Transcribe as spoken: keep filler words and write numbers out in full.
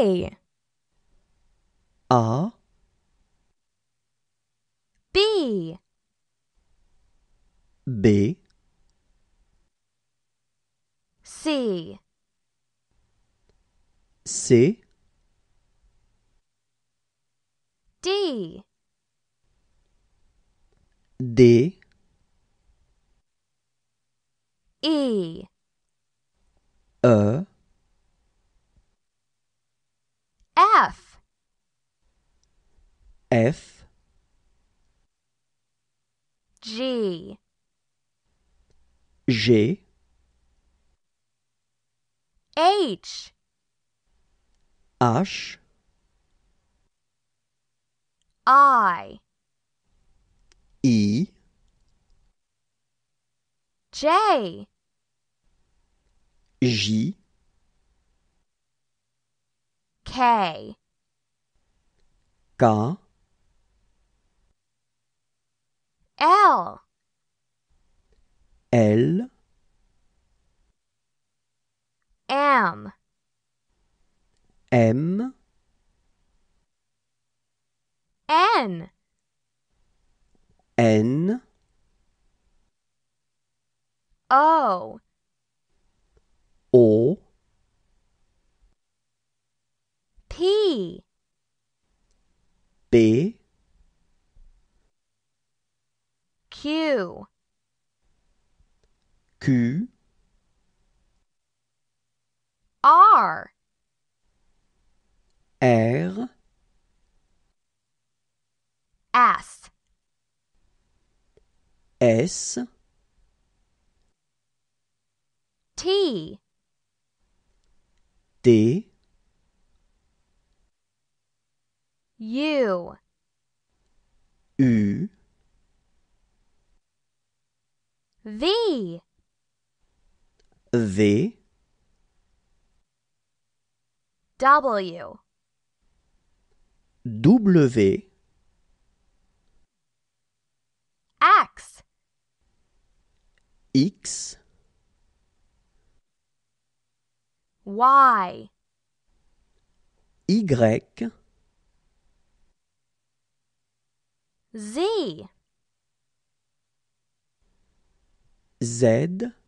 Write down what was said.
A A, B B, C C, D D, E E, F F, G G, H H, I I, J J, K K, L L, M M, N N, O O, P P, Q Q, R R, S S, T T, U U, V V, W W, X X, Y Y, Z Z,